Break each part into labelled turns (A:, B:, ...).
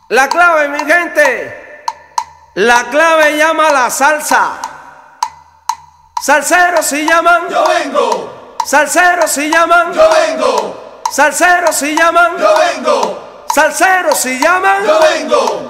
A: La clave, mi gente, la clave llama la salsa. Salseros si llaman,
B: yo vengo.
A: Salseros si llaman,
B: yo vengo.
A: Salseros si llaman,
B: yo vengo.
A: Salseros si llaman,
B: yo vengo.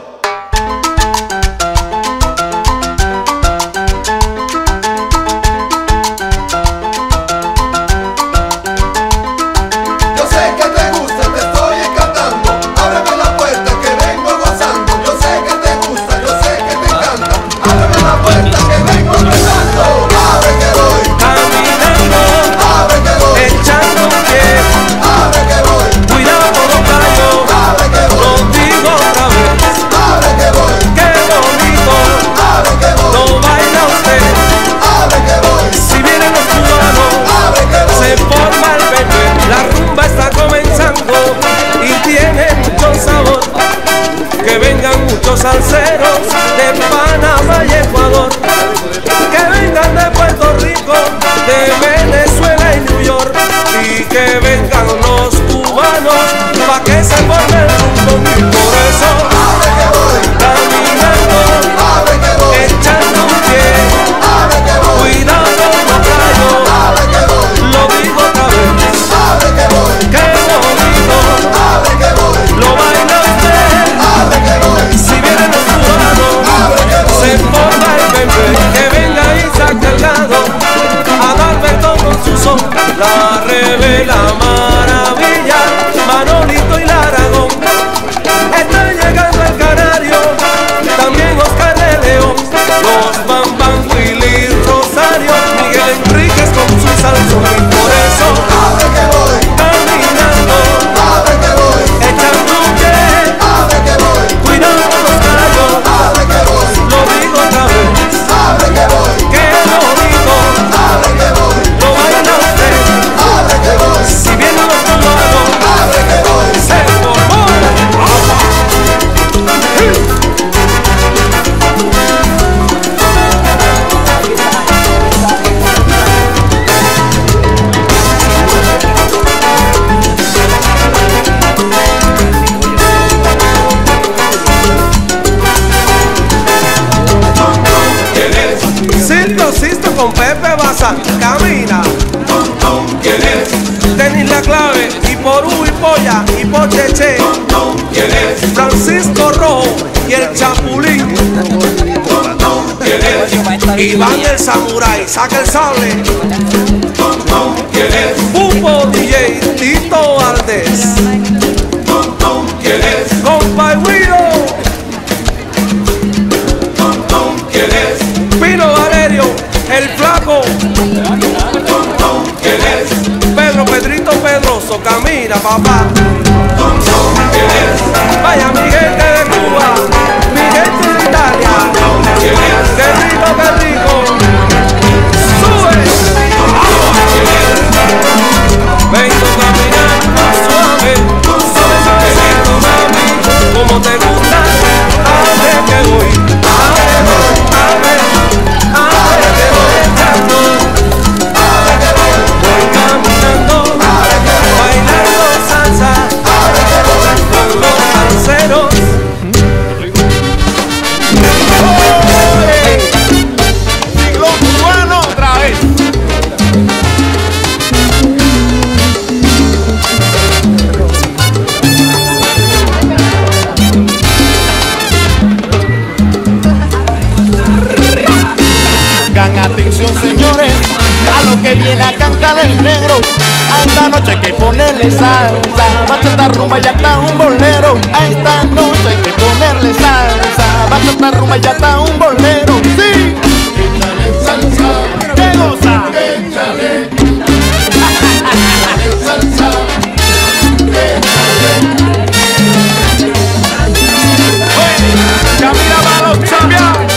A: Salseros de Panamá y Ecuador, que vengan de Puerto Rico, de Venezuela y New York, y que vengan los cubanos pa' que se forme el rumbo. Y por eso caminando, echando un pie, cuidado no callo, lo digo otra vez, que bonito lo baila usted. Si vienen los cubanos, se forma el bebé. Que venga Isaac Delgado, Adalberto con su son, la revela maravilla, Manolito y Laragón. Está llegando el Canario, también Oscar de León, los Bambam, Willy Rosario, Miguel Enríquez con su salsón. Y por eso caminando, echando un pie, cuidado los gallos, lo digo otra vez, que bonito lo baila usted. Si vienen los cubanos, se formó. Sisto con Pepe Bazán, camina.
B: ¿Quién es?
A: Tenis La Clave, y por U y Polla, y por Cheche.
B: ¿Quién es?
A: Francisco Rojo y el Chapulín.
B: ¿Quién es?
A: Iván el Samurai, saca el sable.
B: ¿Quién es?
A: Pupo DJ, Tito Valdés.
B: ¿Quién es?
A: Compa y Guido.
B: ¿Quién es?
A: Pino Valerio, el Flaco.
B: ¿Quién es?
A: Pedro Pedrito Pedroso, camina papá.
B: ¿Quién es?
A: Vaya mi gente de Cuba, mi gente de Italia.
B: ¿Quién es?
A: Qué rico, qué rico. Sube. Vengo caminando suave, suavecito mami, como te gusta. Abre que voy, abre que voy echando. Voy caminando, bailando salsa con los salseros.
B: Siglo cubano otra vez. Hagan atención, señores, a lo que viene a cantar el negro. A esta noche hay que ponerle salsa, bachata, rumba y hasta un bolero. A esta noche hay que ponerle salsa, bachata, rumba y hasta un bolero. Sí, échale salsa, que goza, échale salsa, Camila para los champions.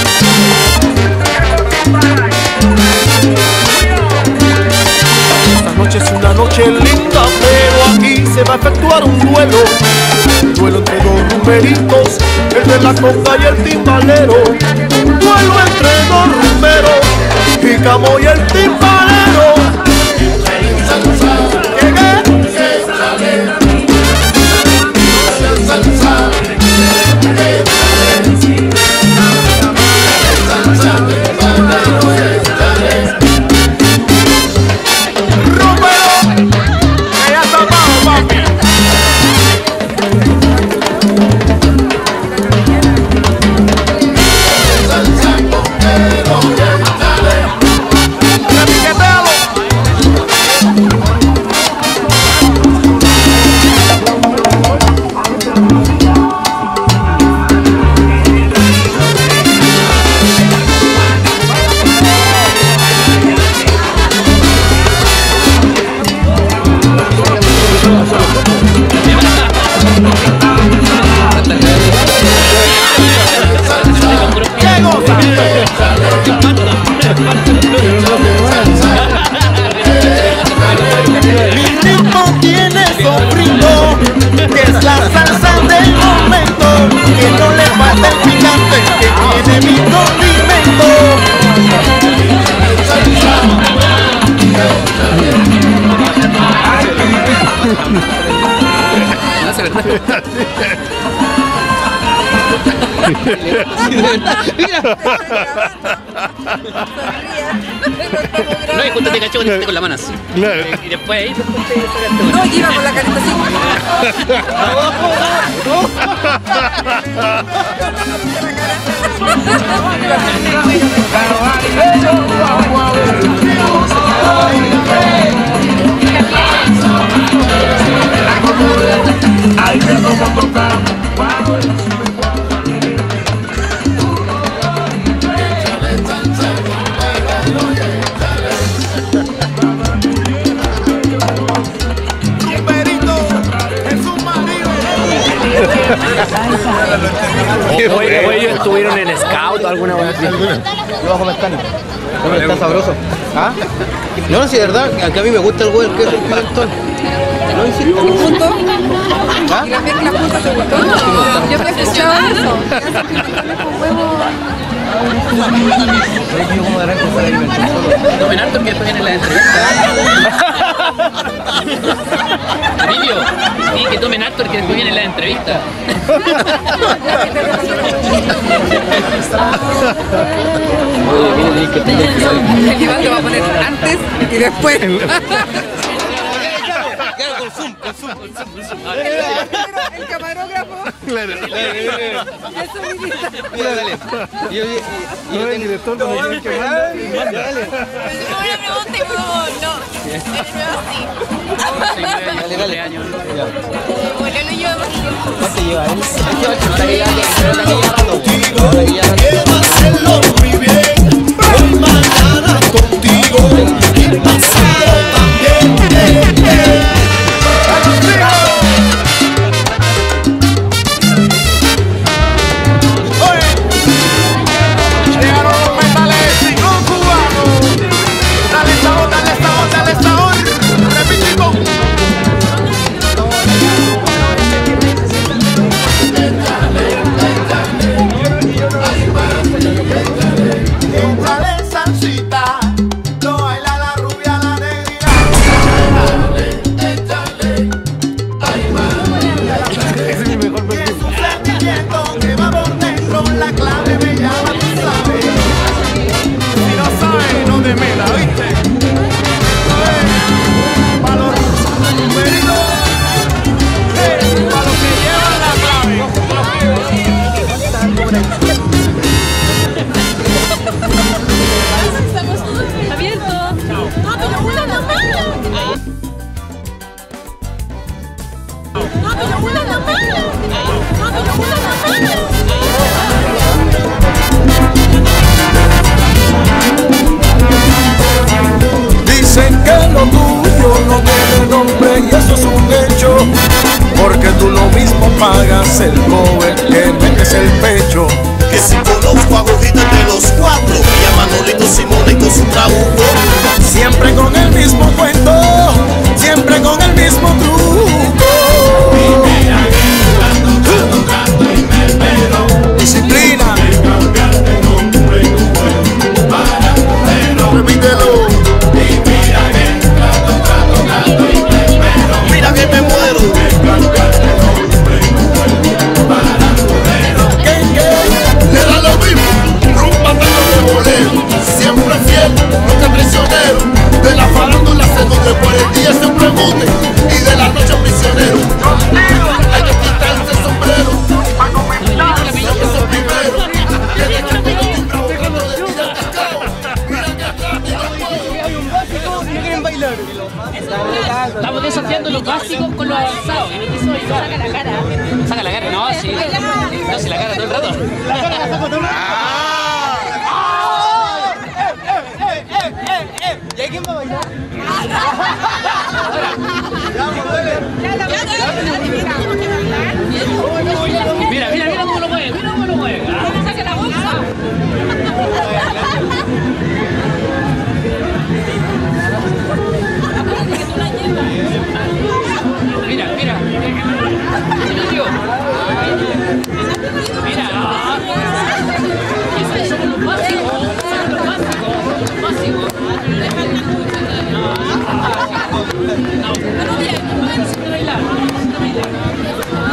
B: Esta noche es una noche linda, pero aquí se va a efectuar un duelo. Un duelo entre dos rumberitos, el de la conga y el timbalero. Un duelo entre dos rumberos, Jícamo y el timbalero. Llegué.
C: Mira. No, y justo te caché cuando con la mano así.
D: Claro.
C: Y después ahí te sacaste una.
E: No, yo iba con la carita así.
F: Oye, ellos estuvieron en Scout o alguna vez.
G: Yo bajo mecánico. Está sabroso. ¿Ah? No, si de verdad, que a mí me gusta el huevo, el queso, el pimentón. No insisto.
E: ¿Punto?
G: ¿Ah?
E: ¿Y la mezcla junta te gustó? Yo me escuchaba eso.
G: Yo como de arranco para alimentar solo.
C: Tomen harto que después viene la entrevista. Emilio, sí, que tomen harto que después viene la entrevista.
E: El Iván lo va a poner antes y después. El camarógrafo.
D: Claro.
E: El sonidista.
G: Dale. Y el director no me tiene que mandar. Dale.
H: Una pregunta y como no.
G: Dale, dale.
H: Bueno, lo llevo más tiempo.
G: ¿Cuánto lleva él?
B: Quiero hacerlo muy bien, hoy mañana contigo y pasado también. Llegaron los metales cubanos. Dale sabor, dale sabor, dale sabor. Repitico. Échale salsita, lo baila la rubia, la negrita. Échale, ay va.
D: Ese es mi mejor
B: Es un sentimiento que va por dentro, la clave me llama, tú sabes. Si no sabes, no te metas, ¿viste? Pa' los numeritos, pa' los que llevan la clave.
H: Estamos abiertos. No, pero una no mala. No, pero una no mala. No, pero una no mala.
A: Dicen que lo tuyo no tiene nombre y eso es un hecho, porque tú lo mismo pagas el cover que metes el pecho.
B: Que si conozco a Gordito entre los cuatro y a Manolito Simone con su trabuco.
A: Siempre con el mismo cuento, siempre con el mismo truco. Disciplina. Repítelo.
B: Mira que me muero. Le da lo mismo, rumba tanto de bolero. Siempre fiel, nunca traicionero. De la farándula se nutre por el día siempre mute. Y de la noche prisionero. Hay que quitarse el sombrero. Para comentar, somos el primero. Y el equipo no timbra buscando de vida al cascao. Mira que atrás y
C: Estamos desafiando los básicos con los avanzados. Saca la cara. Saca la cara, no, sí. No, si la cara todo el rato.
G: ¿Y hay quién va a bailar?
C: Mira, mira, mira cómo lo mueve, mira cómo lo mueve.
H: Saca la bolsa.
C: Mira, mira. Tío. Mira. Esos son los básicos. Son los básicos. Básicos. No, pero bien, no necesito bailar. No necesito bailar.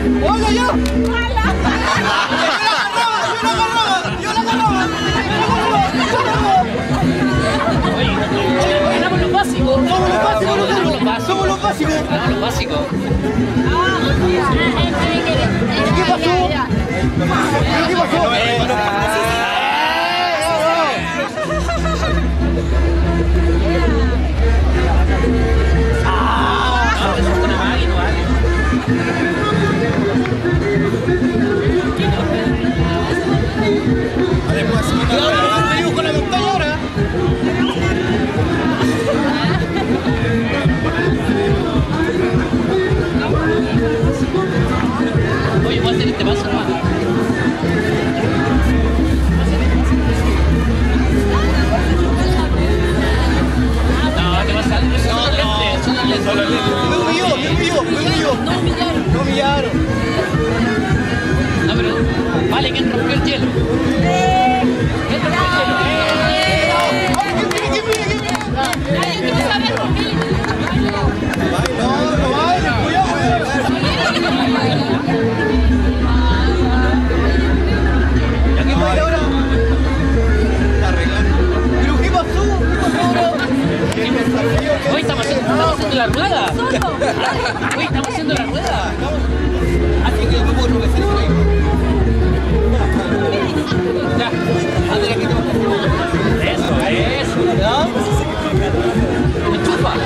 G: ¡Hola, yo!
C: Ganamos los básicos.
G: Somos los básicos.
C: Ganamos los básicos.
G: ¿Qué pasó? ¿Qué pasó? Con la montaña ahora.
C: Oye, voy a hacer este paso nomás. No, te vas a hacer son los lentes.
G: Me humilló. No humillaron.
C: No, pero vale, ¿quién rompió el hielo? ¿Quién rompió el hielo?
G: ¿Ya qué fue ahora? ¿Pero qué pasó?
C: Hoy estamos haciendo la rueda. Hoy estamos haciendo la rueda.
G: Así que no puedo tropezar por ahí.
C: Ya. Eso.
G: ¿Ya?
C: Enchufa.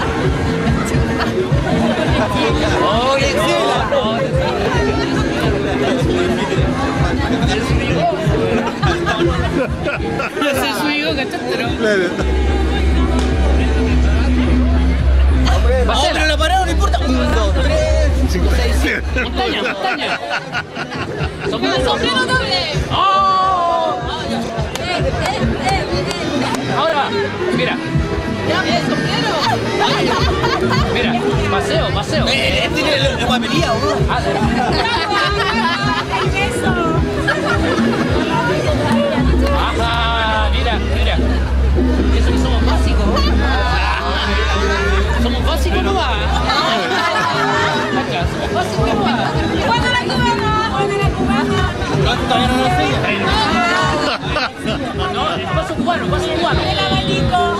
C: Oye, no. No sé su hijo, ¿cachaste, no?
G: Pero la parada no importa. 1, 2, 3, 5, 6, 7.
C: Montaña.
H: Sombrero doble.
C: ¡Oh! Ahora, mira. Mira, paseo.
G: Tiene la papelilla, ¿o no?
C: Ajá, mira. Eso que somos básicos. Somos básicos no va. Somos básicos no va.
H: ¿Cuándo la cubana?
G: Todavía no lo sé.
C: No, es paso cubano.
H: El abanico.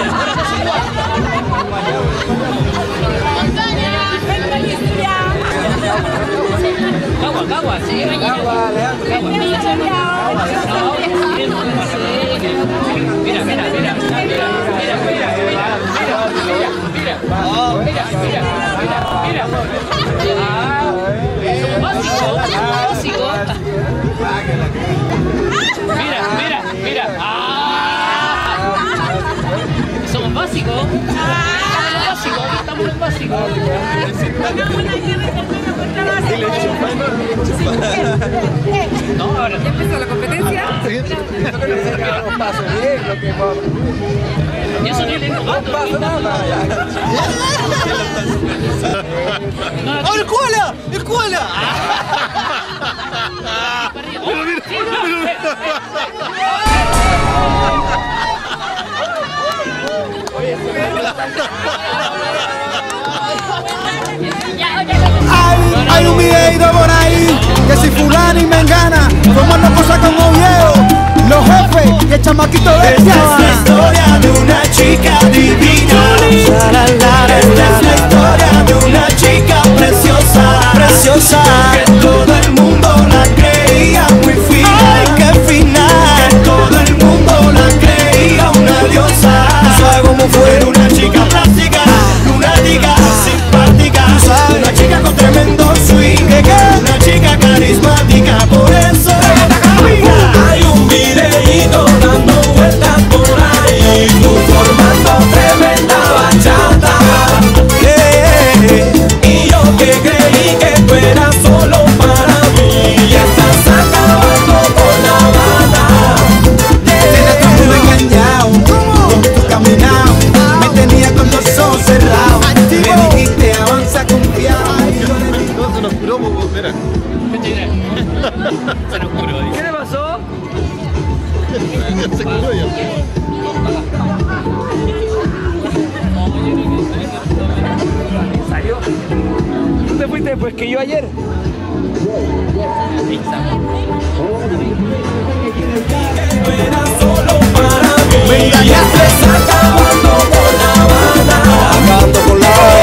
H: Montaña, en Galicia.
C: Cagua, sí. Mira. Somos básicos. Mira. Somos básicos. Estamos en básicos. No, ahora.
E: ¿Ya empezó la competencia?
C: Y eso ni le no
G: ¡Escuela!
A: Hay un videito por ahí que si fulano y mengana tomando cosas con Oviedo, los jefes y el chamaquito de
I: Esta es la historia de una chica divina. Esta es la historia de una chica preciosa, que todo el mundo la creía muy fina. Ay, qué fina. Que todo el mundo la creía una diosa. Sabe cómo fue una chica plástica, lunática, simpática, una chica con tremendo swing, una chica carismática, por eso hay un videíto dando vueltas por ahí, tú formando tremenda bachata. Y yo que creí que tú eras solo para mí, y estás acabando con la banda.
A: Tienes todo muy engañado con tu caminado, me tenía con los ojos cerrados. Me dijiste avanza confiado.
B: No, se nos curó, pues, mira.
C: Se nos curó.
F: ¿Qué le pasó?
B: Se curó ya.
C: ¿Salió?
A: te fuiste después que yo ayer.
I: Me engañaste acabando con La Habana.
A: Acabando con La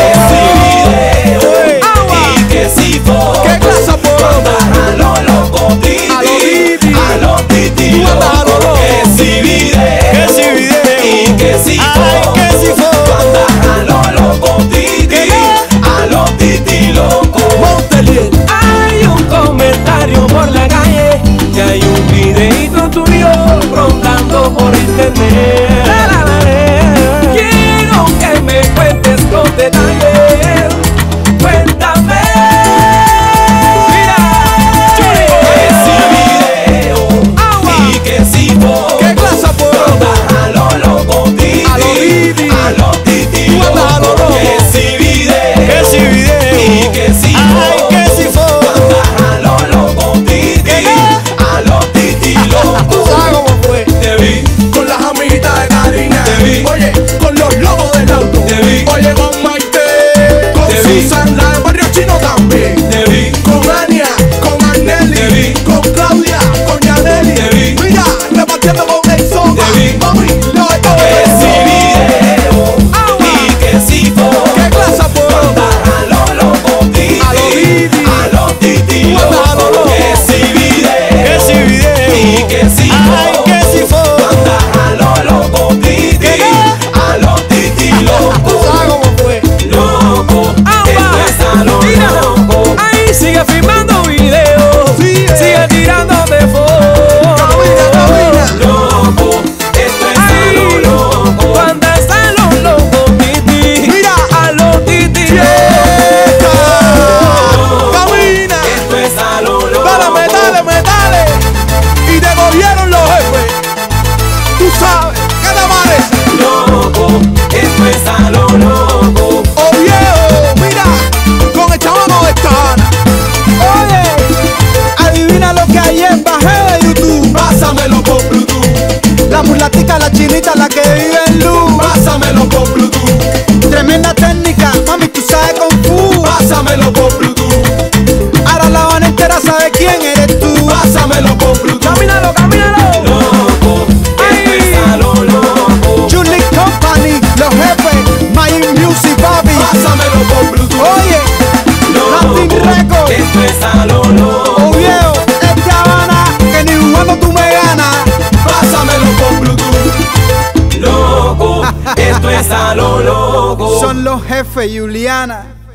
I: Y que si fue
A: ¿qué clase por
I: a lo loco titi, a lo titi, que si video, y que si fue a lo loco titi, a lo titi loco.
A: Hay un comentario por la calle que hay un videito tuyo rondando por internet. Quiero que me cuentes con detalles. Cuéntame. Mira,
I: Que si video, y que si fue
A: ¿qué clase por
I: a lo loco titi,
A: a lo titi,
I: loco. Que si video, y que si fue a lo loco titi, a lo titi loco.
A: ¿sabes cómo fue?
I: Te vi
A: Con las amiguitas de Karina,
I: Te vi.
A: oye, con los lobos del auto,
I: Te vi.
A: oye, con Maite, con
I: Te vi.
A: Susan, la de Barrio Chino también,
I: Te vi,
A: con Ania, con
I: Te
A: Arnelli,
I: vi.
A: con Claudia, con Yaneli,
I: Te vi.
A: mira, repartiendo con el Soba,
I: Te vi.
A: mami, lo de todo
I: que
A: eso.
I: si video, y que si fue
A: ¿Qué clase por
I: a lo loco titi,
A: A lo titi.
I: a lo titi
A: Guarda a lo
I: loco.
A: loco.
I: Que si video, y que si fue a lo loco titi, a lo titi loco.
A: ¿Sabes cómo fue?
I: Loco, esto es a lo
A: Mira,
I: loco.
A: ahí sigue filmando videos, sigue tirándote fotos. Camina.
I: Loco, esto es a lo loco.
A: Cuando están los locos, titi. Mira, a los titi. Camina.
I: Esto es a lo loco.
A: Dale, metale. Y te cogieron los jefes. Tú sabes, ¿qué te parece?
I: Loco, esto es a lo loco.
A: Oh viejo, mira, con el chamaco de Tana. Oye, adivina lo que ayer bajé de YouTube.
I: Pásamelo por Bluetooth,
A: La mulatica, la chinita, la que vive en luz.
I: pásamelo por Bluetooth,
A: Tremenda técnica, mami, tú sabes Kung Fu.
I: pásamelo por Bluetooth,
A: Ahora la Habana entera sabe quién eres tú.
I: pásamelo por Bluetooth.
A: Camínalo.
I: Loco, esto es a lo loco.
A: Julie Company, los jefes, My Music, papi.
I: Pásamelo por Bluetooth.
A: Oye, Latin
I: Loco,
A: Records.
I: esto es a lo loco.
A: Oh viejo, es de Habana, que ni jugando tú me ganas.
I: Pásamelo por Bluetooth. Loco, esto es a lo loco.
A: Son los jefes, Juliana.